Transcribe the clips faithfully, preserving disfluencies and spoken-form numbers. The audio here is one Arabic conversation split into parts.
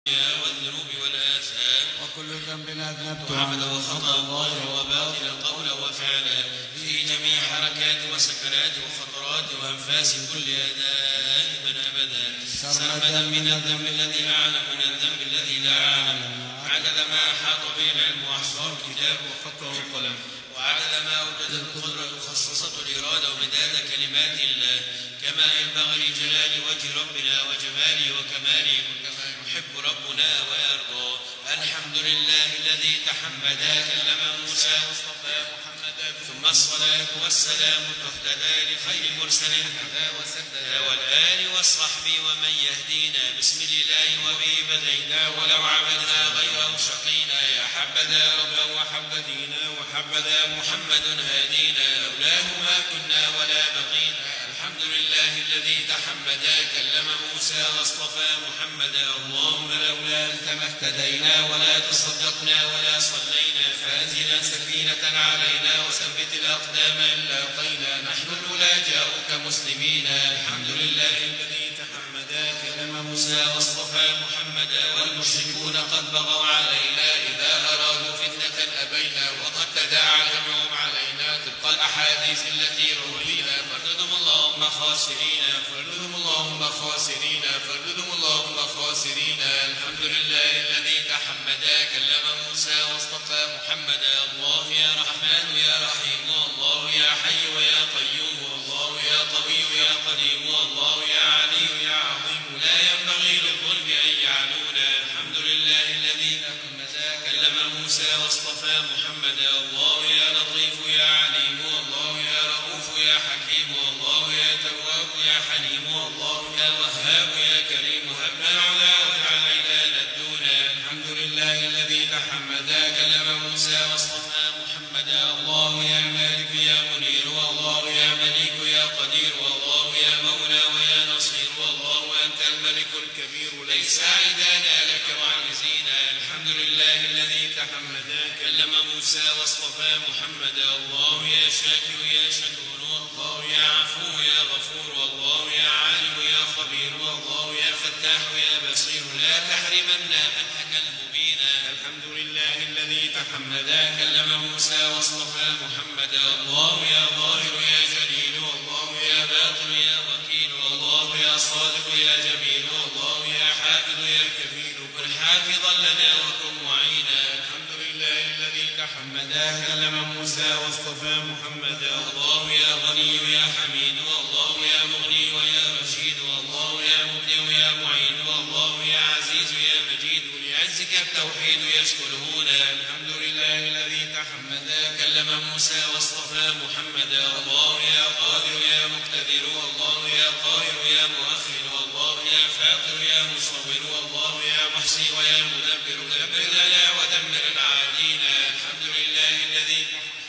والذنوب والآثام وكل ذنب أذنبته وعمدا وخطأ ظاهرا وباطلا قولا وفعلا في جميع حركات وسكنات وخطرات وأنفاس كل دائما أبدا سرمدا من الذنب الذي أعلم من الذنب الذي لا أعلم عدد ما أحاط به العلم وأحصاه الكتاب وخطه القلم وعدد ما وجدت القدرة خصصته الإرادة ومداد كلمات الله كما ينبغي لجلال وجه ربنا وجماله وكماله وكما يحب ربنا ويرضى. الحمد لله الذي تحمدا كلم موسى واصطفى محمدا ثم الصلاة والسلام تهتدى لخير مرسل هدى وسددا والآل والصحب ومن يهدينا بسم الله وبه بدينا ولو عبدنا غيره شقينا يا حبذا ربا وحبذينا وحبذا محمد هادينا لولاه ما كنا ولا بقينا. الحمد لله الذي تحمدا كلم موسى واصطفى محمدا اللهم لولا أنت ما اهتدينا ولا تصدقنا ولا صلينا فأنزلا سكينة علينا وثبت الأقدام إن لاقينا نحن الأولى جاءوك مسلمين. الحمد لله الذي تحمدا كلم موسى واصطفى محمدا والمشركون قد بغوا علينا إذا أرادوا فتنة أبينا وقد تداعى جمعهم علينا طبق الأحاديث التي روينا فردهم اللهم خاسرين فردهم اللهم خاسرين فردهم اللهم خاسرين. الحمد لله الذي تحمدا كلم موسى واصطفى محمدا الله يا رحمن يا رحيم الله يا حي ويا قيوم الله يا قوي يا قديم الله يا علي يا عظيم لا ينبغي للظلم أن يعلونا. الحمد لله الذي تحمدا كلم موسى واصطفى محمدا الله يا لطيف يا عليم الله يا رؤوف يا حكيم الله يا تواب يا حليم الله يا وهاب يا كريم هبنا علا واجعل عيدانا الدونا. الحمد لله الذي تحمدا كلم موسى واصطفى محمدا الله يا مالك يا منير والله يا مليك يا قدير والله يا مولى ويا نصير والله أنت الملك الكبير ليس عيدانا لك معجزين. الحمد لله الذي تحمدا كلم موسى واصطفى محمدا الله يا شاكر يا شكور والله يا عفو يا غفور والله يا عالم يا خبير والله يا فتاح يا بصير لا تحرمنا فتحك المبين. الحمد لله الذي تحمدا كلم موسى واصطفى محمدا الله يا ظاهر يا جليل والله يا باطن يا وكيل والله يا صادق يا جميل والله يا حافظ يا كفيل كن حافظا لنا وكن معينا. الحمد لله الذي تحمدا كلم موسى واصطفى محمدا الله يا غني يا حميد والله يا مغني ويا رشيد والله يا مبدع يا معين والله يا عزيز يا مجيد لعزك التوحيد يشكرهنا. الحمد لله الذي تحمدا كلم موسى واصطفى محمدا الله يا قادر يا مقتدر والله يا قاهر يا مؤخر والله يا فاقر يا مصور والله يا محصي ويا مدبر دبر لنا ودمر العادين. الحمد لله الذي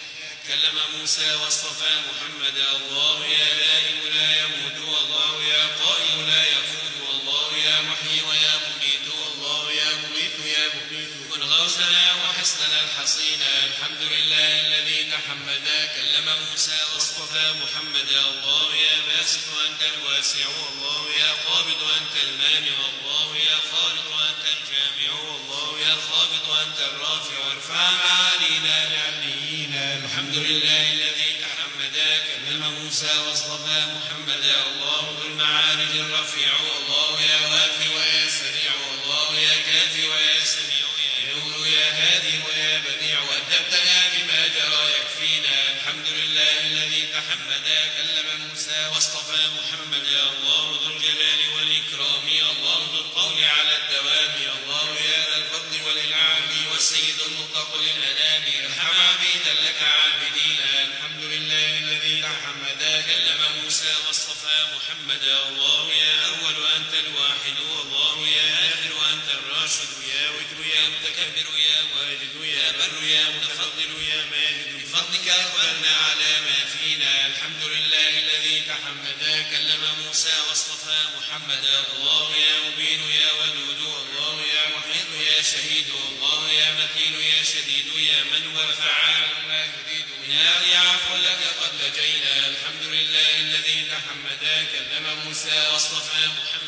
كلم موسى واصطفى محمدا الله يا دائم لا يموت والله يا قائم لا يفوت والله يا محيي ويا مميت والله يا مميت يا مقيت كن غوثنا وحصننا الحصين. الحمد لله الذي تحمدا كلم موسى واصطفى محمدا الله يا باسط أنت الواسع والله يا قابض أنت المانع والله يا خالق أنت الجامع والله يا خابط أنت الرافع وارفع معالينا لعليين. الحمد لله الذي تحمدا كلم موسى واصطفى محمدا الله ذو المعارج الرفيع والله يا وافي ويا سريع والله يا كافي ويا سميع يا نور يا هادي ويا بديع وأدبتنا بما جرى يكفينا. الحمد لله الذي تحمدا كلم موسى واصطفى محمدا الله ذو الجلال والإكرام الله ذو القول على الدوام الله يا ذا الفضل والإنعام والسيد المطلق للأنام ارحم عبيدا لك عابدين. الحمد لله الذي تحمدا كلم موسى واصطفى محمدا الله يا أول أنت الواحد والله يا آخر أنت الراشد يا وتر يا متكبر يا واجد يا بر يا متفضل يا ماجد بفضلك أقبلنا على ما فينا. الحمد لله الذي تحمدا كلم موسى واصطفى محمدا الله يا مبين يا ودود والله يا محيط يا شهيد والله يا متين يا شديد يا من هو فعال ما يريد من هذه عفو لك قد لجينا. الحمد لله الذي تحمدا كلم موسى واصطفى محمدا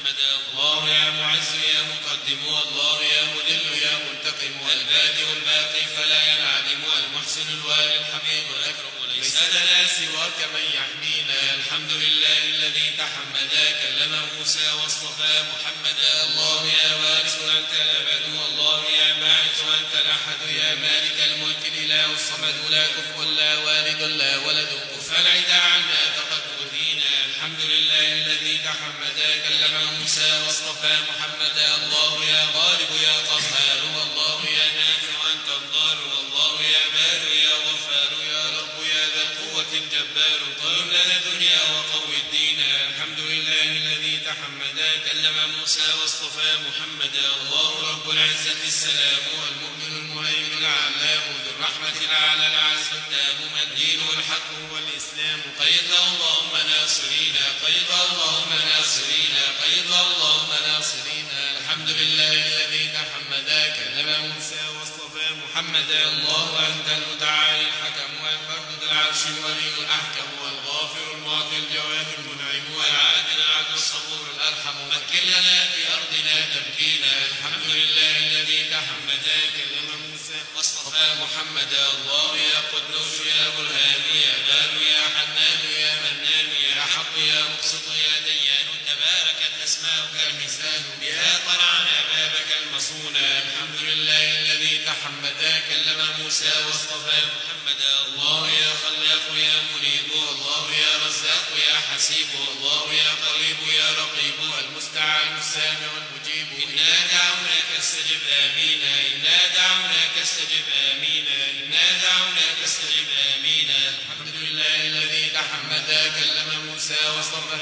محمدا. الله يا معز يا مقدم، الله يا مذل يا منتقم، البادئ الباقي فلا ينعدم، المحسن الوالي الحميد الأكرم، ليس لنا سواك من يحمينا. الحمد لله الذي تحمدا كلم موسى واصطفى محمدا. الله يا وارث أنت الأبد، الله يا باعث أنت الأحد، يا مالك الملك الإله الصمد، لا كفء لا والد لا ولد، كف العدا عنا فقد أوذينا. الحمد لله الذي تحمدا كلم موسى واصطفى محمدا. الله يا غالب يا قهار، والله يا نافع أنت الضار، والله يا بار يا غفار، يا رب يا ذا القوة الجبار، قوم لنا الدنيا وقوي الدين. الحمد لله الذي تحمدا كلم موسى واصطفى محمدا. الله رب العزة السلام، والمؤمن المهيمن العلام، ذو الرحمة الأعلى العز التام، الدين والحق هو الإسلام. قيض اللهم ناصرينا، قيض اللهم ناصرينا، قيض اللهم ناصرينا. الحمد لله الذي تحمدا كلم موسى واصطفى محمدا. الله أنت المتعالي الحكم، والفرد ذو العرش الولي الأحكم، والغافر المعطي الجواد المنعم، والعادل العدل الصبور الأرحم. مكن لنا في أرضنا تمكينا. الحمد لله الذي تحمدا كلم موسى واصطفى محمدا. الله يا قدوس يا برهان، يا بار يا حنان يا منان، يا حق يا مقسط يا ديان، تباركت أسماؤك الحسان، بها طلعنا بابك المصونا. الحمد لله الذي تحمدا كلم موسى واصطفى محمدا. الله يا خلاق يا منيب، الله يا رزاق يا حسيب، الله يا قريب يا رقيب، المستعان السامع المجيب. إنا دعوناك استجب آمين، إنا دعوناك استجب آمين، إنا دعوناك استجب آمين. الحمد لله الذي تحمدا كلم موسى واصطفى.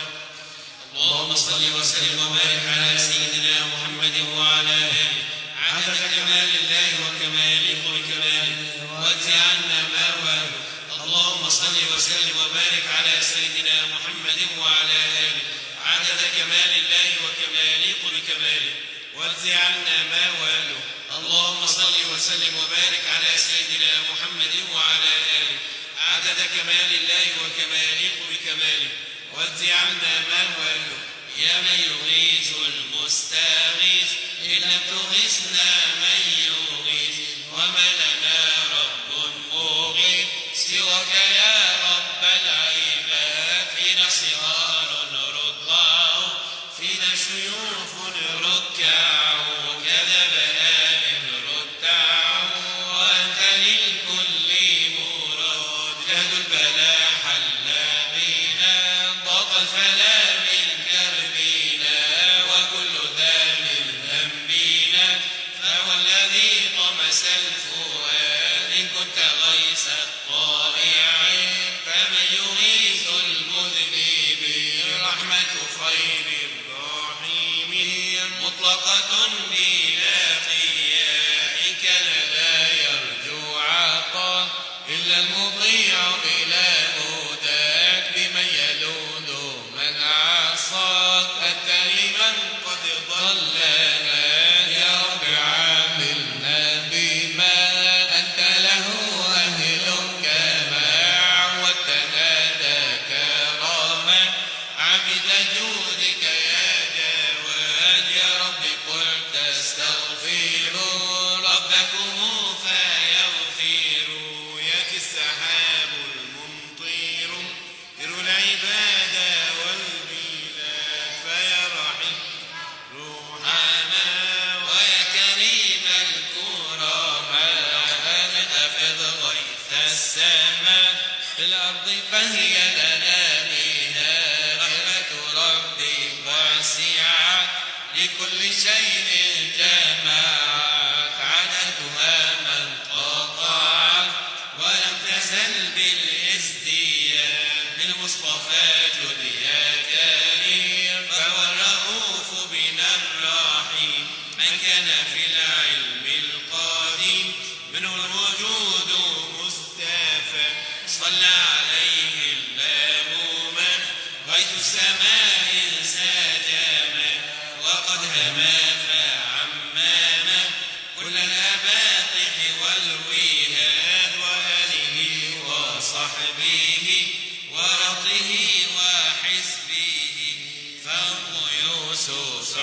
اللهم صل وسلم وبارك على سيدنا محمد وعلى آله عدد كمال الله وكمال بكماله، واجعلنا ما واله. اللهم صل وسلم وبارك على سيدنا محمد وعلى آله عدد كمال الله وكمال بكماله، واجعلنا ما واله. اللهم صل وسلم وبارك على سيدنا محمد وعلى آله عدد كمال الله وكمال بكماله، واجعلنا ما واله. يا من يغيث المستغيث، إن لم تغثنا من يغيث، وما لنا رب مغيث سواك يا رب العباد. فينا صغار رضعوا، فينا شيوخ ركعوا، كذا بهائم رتعوا، وأنت للكل مراد. جهد البلاء حل بنا، ضاق الفلا من كربنا، وكل ذا من ذنبنا، فهو الذي طمس الفؤاد. إن كنت غيث الطائعين، فمن يغيث المذنبين. رحمة خير الراحمين مطلقة بلا قيام، إن كان لا يرجو عطاء إلا المطيع إلى هداك. بمن يلوذ من عصاك، أنت لمن قد ضلنا. يا رب عاملنا بما أنت له أهل، كما عودتنا ذاك كرما، عبد جودك يا جواد. يا رب قلت استغفروا ربكم فيغفروا، يأتي السحاب الممطير يرو العباد والبلاد، فيا رحيم روحنا ويا كريم الكرماء، أفض غيث السماء في الأرض فهي لنا بها. رحمة ربي واسعة لكل شيء جمعت، عددها من قطعت ولم تزل بالازدياد. بالمصطفى جد يا كريم، فهو الرؤوف بنا الرحيم. من كان في العلم القديم منه الوجود مستفى، صلى عليه الله من غيث السماء سجما، وقد هما فعمما كل الأباطح والوهاد، وآله وصحبه ورطه وحزبه. فهم يوسف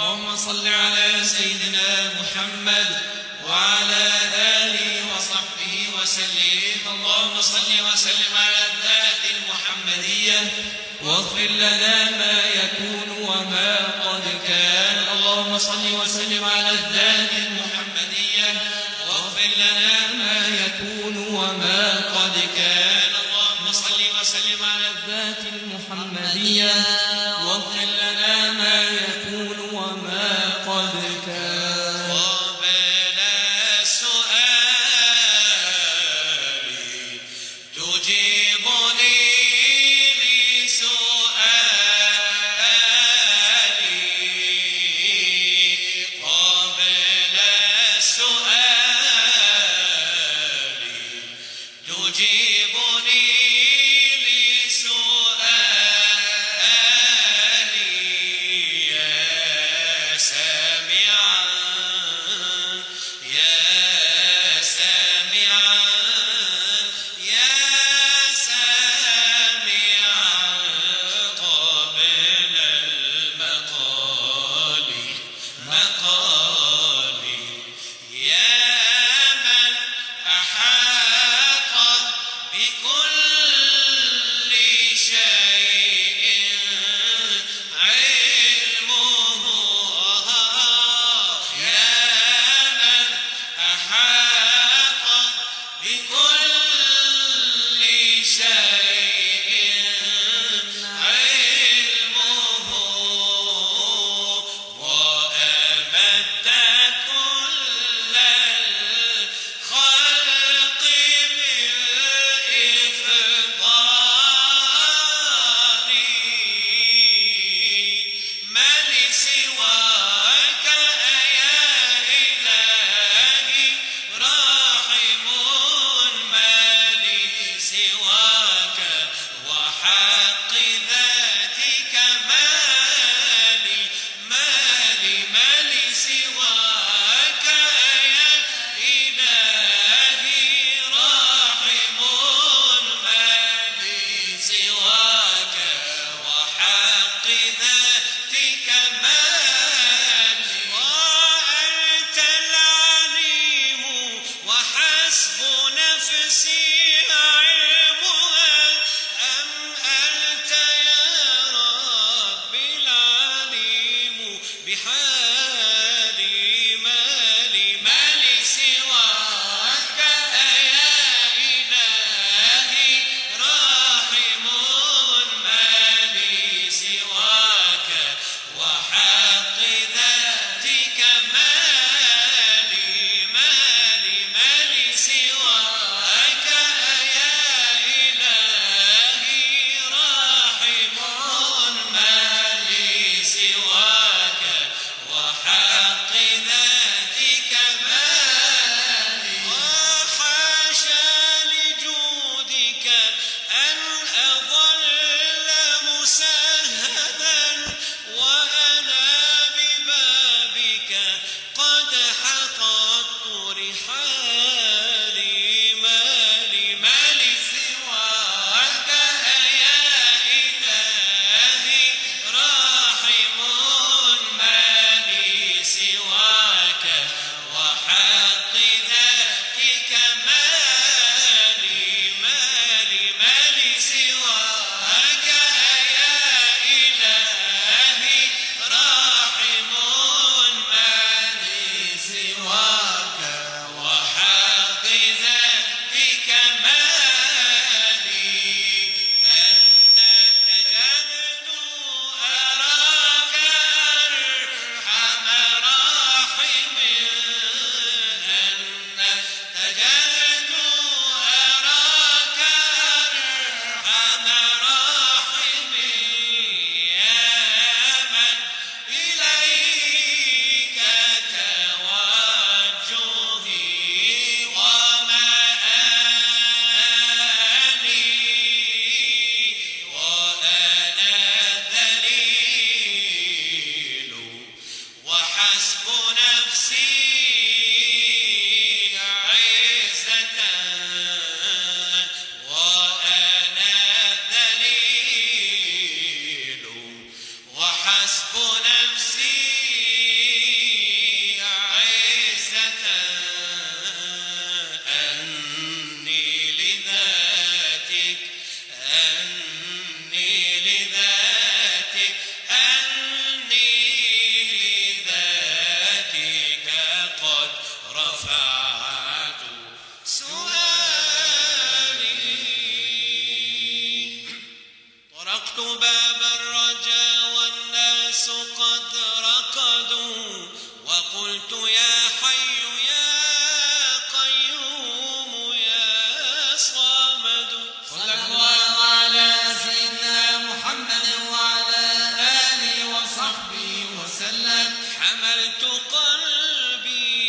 اللهم صل على سيدنا محمد وعلى آله وصحبه وسلم. اللهم صل وسلم على الذات المحمدية واغفر لنا ما يكون وما قد كان. اللهم صل وسلم على الذات المحمدية واغفر لنا ما يكون وما قد كان. اللهم صل وسلم على الذات المحمدية واغفر لنا ما يكون وما قد كان. وبال سؤالي تجيبني أراك أرحم طرقت باب الرجا والناس قد رقدوا وقلت يا حي يا قيوم يا صمد. صلى الله على سيدنا محمد وعلى آله وصحبه وسلم. حملت قلبي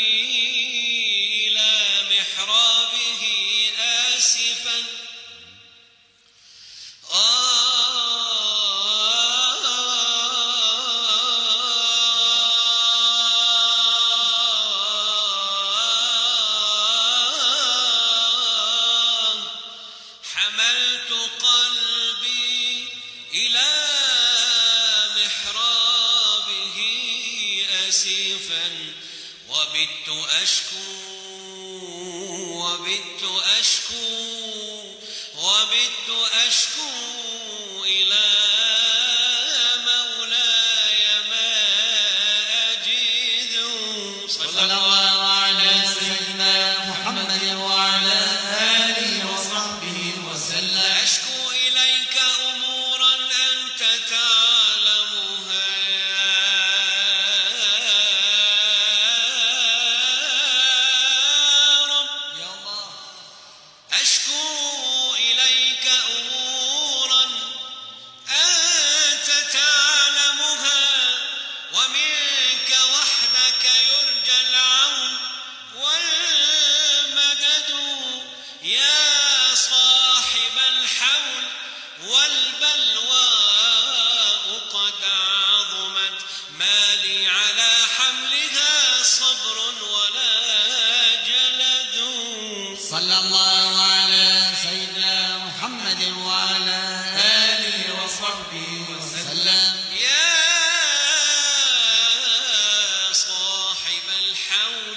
إلى محرابه آسفا حملت قلبي إلى محرابه آسفا وبت أشكو وبت أشكو وبت أشكو إلى مولاي ما أجد. صلى الله على سيدنا محمد وعلى آله وصحبه وسلم. أشكو إليك أمورا أنت تعلمها يا الله. أشكو إليك أمورا أنت تعلمها ومنك وحدك يرجى العون والمدد يا صاحب الحول والبلواء قد عظمت ما لي على حملها صبر ولا جلد. صلى الله على سيدنا محمد وعلى آله وصحبه وسلم. يا صاحب الحول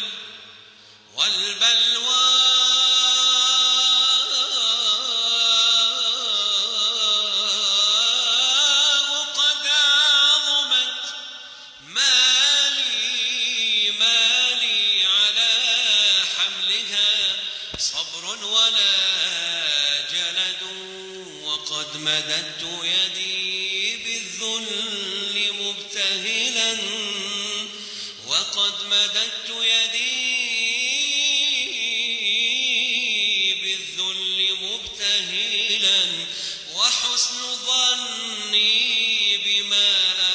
والبلواء قد عظمت ما لي ما لي على حملها صبر ولا جلد. وقد مددت يدي بالذل مبتهلا وقد مددت يدي بالذل مبتهلا وحسن ظني بما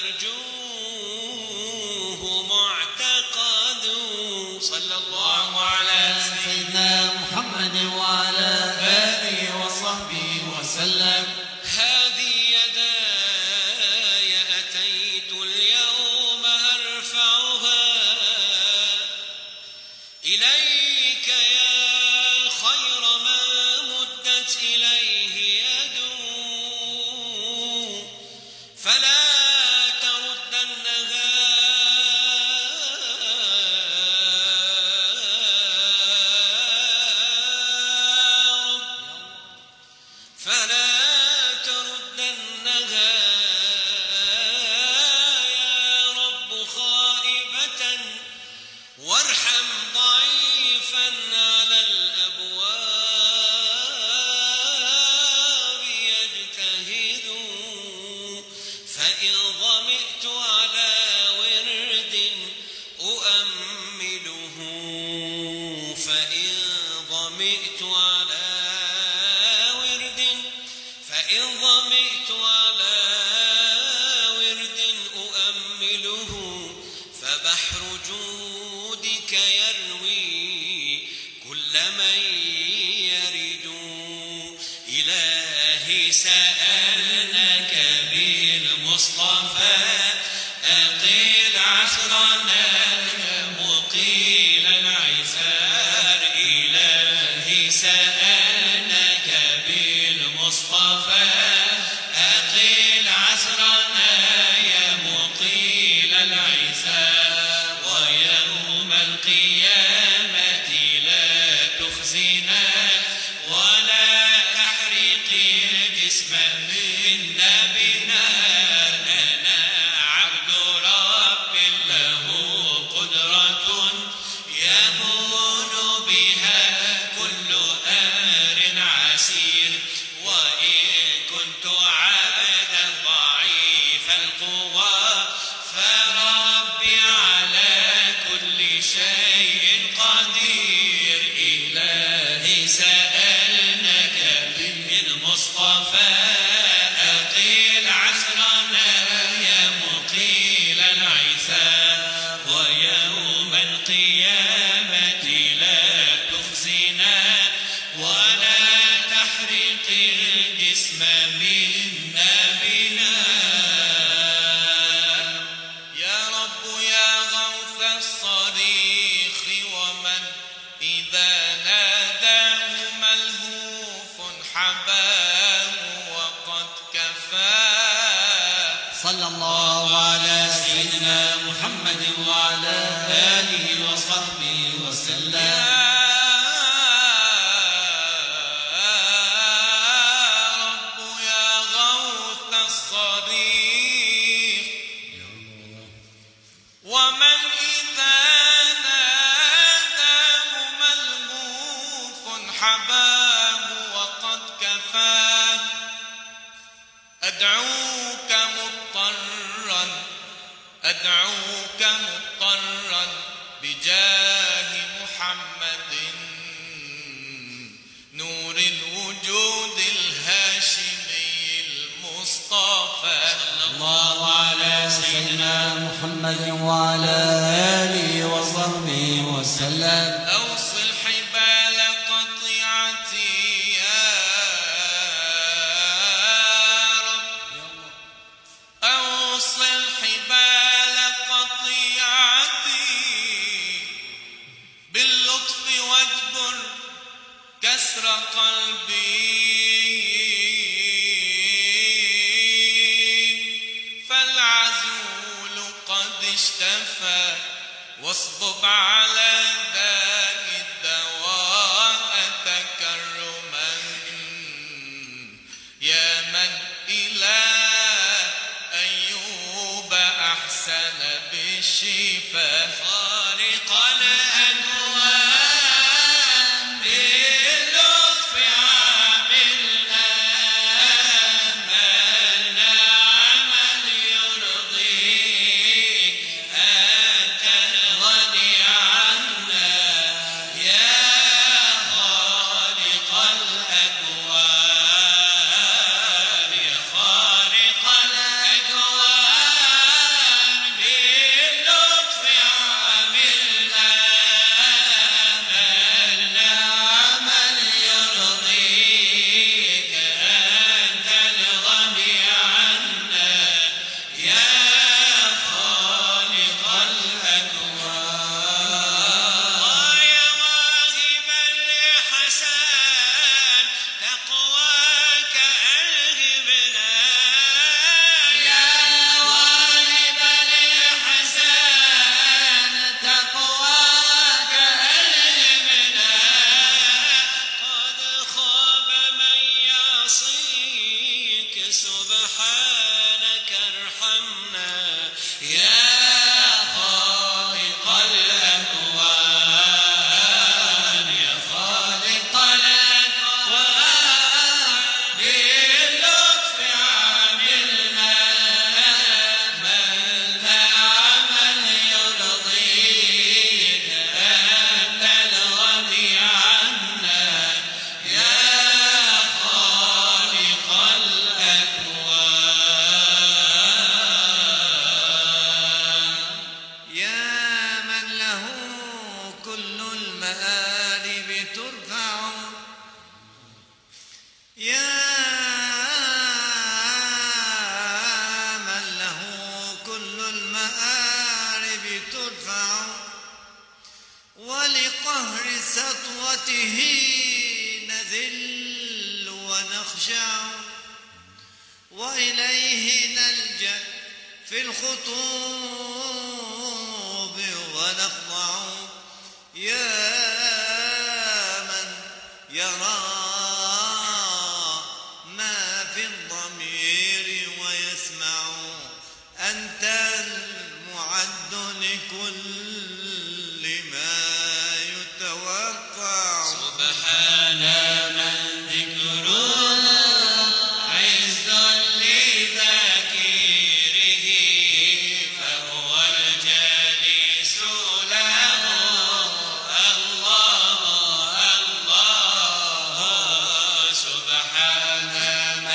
أرجوه معتقد. صلى الله على سيدنا محمد وعلى آله وصحبه وسلم. هذه يداي أتيت اليوم أرفعها إليك يا خير ما مدت إليه يد فلا تردنها فلا تردنها يا رب خائبة وارحم ضعيفا على الأبواب يجتهد. فإن ظمئت على ورد أؤمله فإن ظمئت على ورد فإن ظمئت على ورد أؤمله فبحر جودك يروي كل من يرد. إلهي سألناك بالمصطفى أقيل عشرنا مقيل العسار. إلهي سألناك بالمصطفى أقيل عسرنا يا مقيل العسار. ويوم القيامة لا تخزنا ولا تحرق الجسم منا بنار. أنا عبد رب له قدرة يهون بها كل أمر عسير. وإن كنت عبدا الصفاء أقيل عسرنا يا مقيل العثار ويوم القيامة لا تخزنا ولا تحرق الجسم منا بنار يا رب يا غوث الصريخ ومن إذا ناداه ملهوف حباه وقد كفاه صلى الله على سيدنا محمد وعلى آله وصحبه وسلم. ومن إذا ناداه ملهوف حباه وقد كفاه أدعوك مضطرا أدعوك مضطرا بجاه محمد نور الوجود الهاشمي المصطفى صلى الله على سيدنا محمد وعلى آله وصحبه وسلم. أوصل حبال قطيعتي يا رب أوصل حبال قطيعتي باللطف واجبر كسر قلبي فالعزول قد اشتفى واصبب على داء الدواء تكرما يا من إلى أيوب أحسن بالشفاء خالق الأكوان باللطف عاملنا أملنا عمل يرضيك أنت الغني عنا يا خالق الأكوان يا خالق الأكوان باللطف عاملنا أملنا عمل يرضيك أنت الغني عنا يا خالق الأكوان يا واهبا لحسان تقواك ألهمنا يا واهبا لحسان تقواك ألهمنا قد خاب من يعصيك سبحانك ارحمنا يا خالق الأكوان يا خالق الأكوان باللطف عاملنا أملنا عمل يرضيك أنت الغني عنا يا خالق الأكوان يا من له كل المآرب ترفع يا من له كل المآرب ترفع ولقهر سطوته نذل ونخشع وإليه نلجأ في الخطوب ونخضع يا من يرى ما في الضمير ويسمع أنت المعد لكل ما يتوقع سبحان من ذكره عز لذاكره فهو الجليس له الله الله سبحان من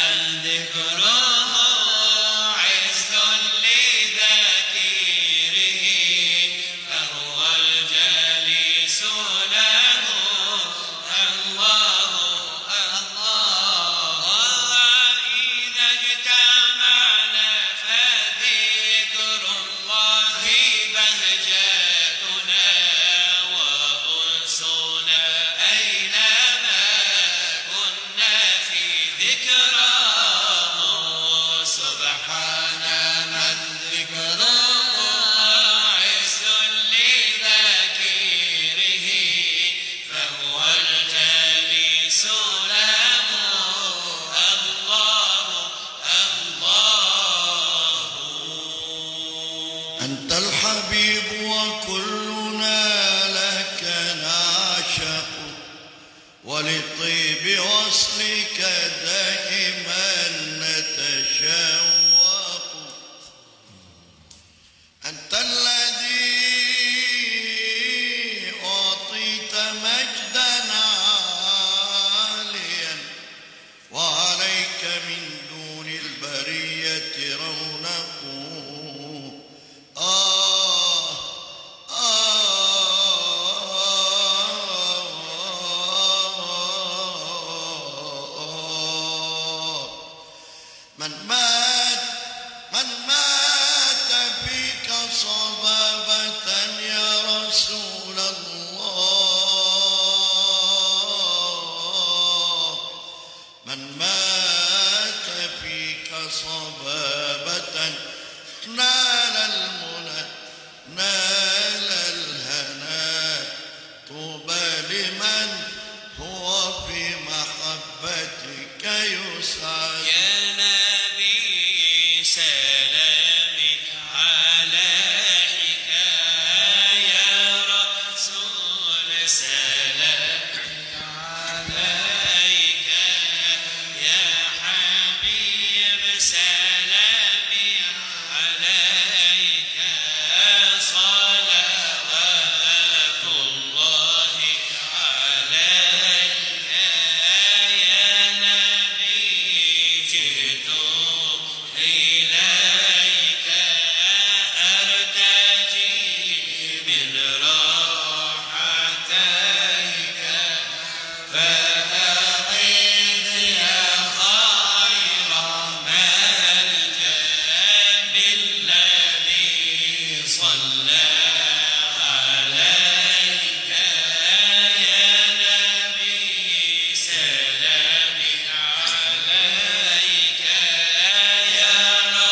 يا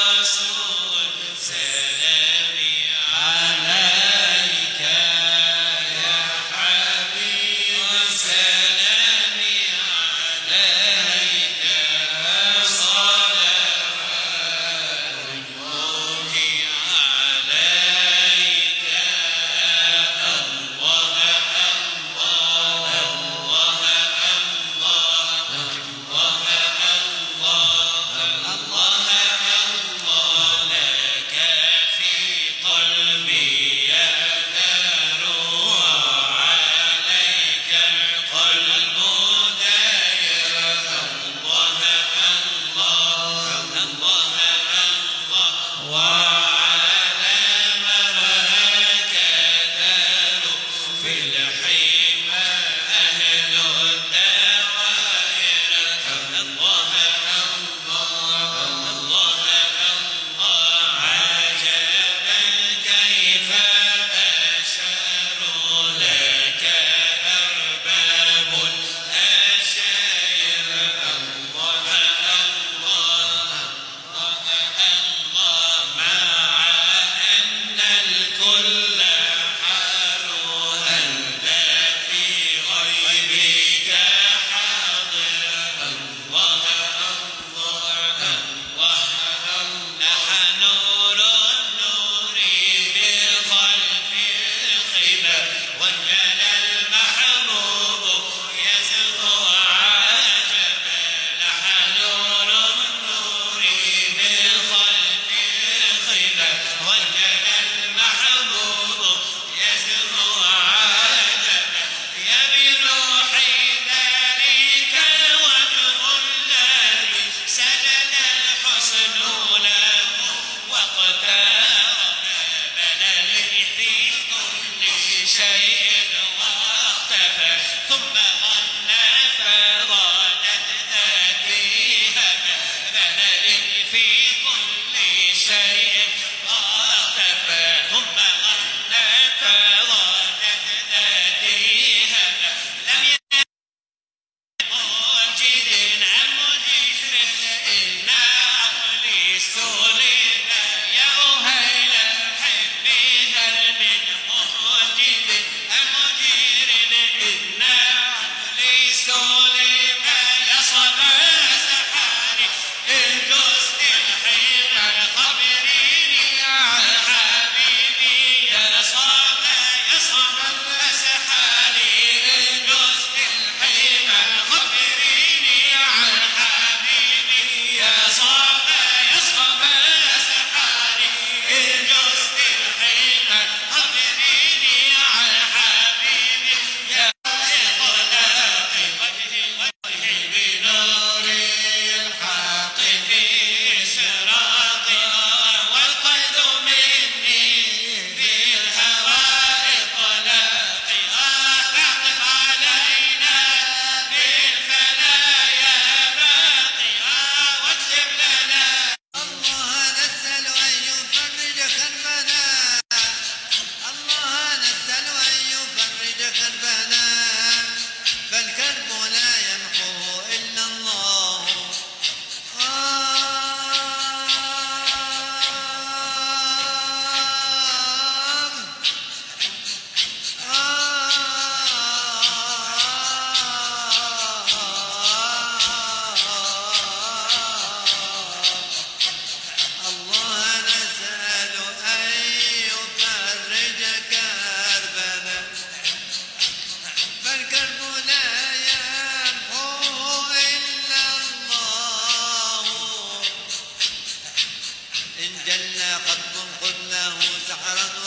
سحرة